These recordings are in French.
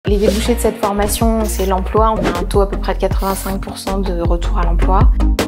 Les débouchés de cette formation, c'est l'emploi. On a un taux à peu près de 85% de retour à l'emploi.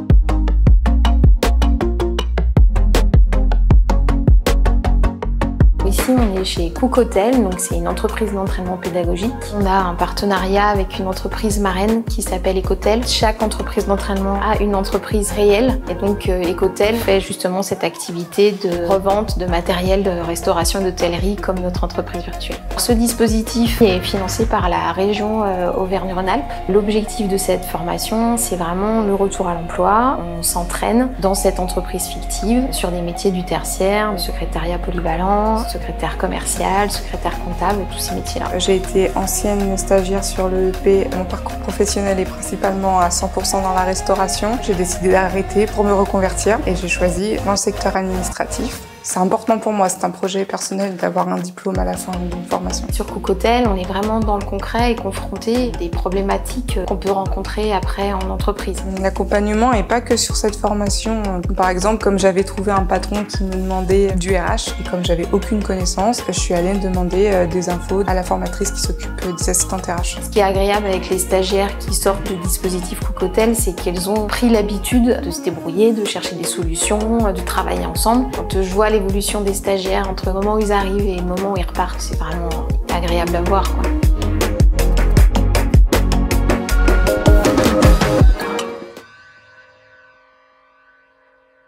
Ici, on est chez Cook Hotel, donc c'est une entreprise d'entraînement pédagogique. On a un partenariat avec une entreprise marraine qui s'appelle Ecotel. Chaque entreprise d'entraînement a une entreprise réelle et donc Ecotel fait justement cette activité de revente de matériel de restauration et d'hôtellerie comme notre entreprise virtuelle. Ce dispositif est financé par la région Auvergne-Rhône-Alpes. L'objectif de cette formation, c'est vraiment le retour à l'emploi. On s'entraîne dans cette entreprise fictive sur des métiers du tertiaire, le secrétariat polyvalent, secrétaire commercial, secrétaire comptable, tous ces métiers-là. J'ai été ancienne stagiaire sur le EP. Mon parcours professionnel est principalement à 100% dans la restauration. J'ai décidé d'arrêter pour me reconvertir et j'ai choisi dans le secteur administratif. C'est important pour moi, c'est un projet personnel d'avoir un diplôme à la fin d'une formation. Sur Cook Hotel, on est vraiment dans le concret et confronté à des problématiques qu'on peut rencontrer après en entreprise. L'accompagnement n'est pas que sur cette formation. Par exemple, comme j'avais trouvé un patron qui me demandait du RH et comme j'avais aucune connaissance, je suis allée demander des infos à la formatrice qui s'occupe des assistantes RH. Ce qui est agréable avec les stagiaires qui sortent du dispositif Cook Hotel, c'est qu'elles ont pris l'habitude de se débrouiller, de chercher des solutions, de travailler ensemble. Quand je vois l'évolution des stagiaires entre le moment où ils arrivent et le moment où ils repartent, c'est vraiment agréable à voir, quoi.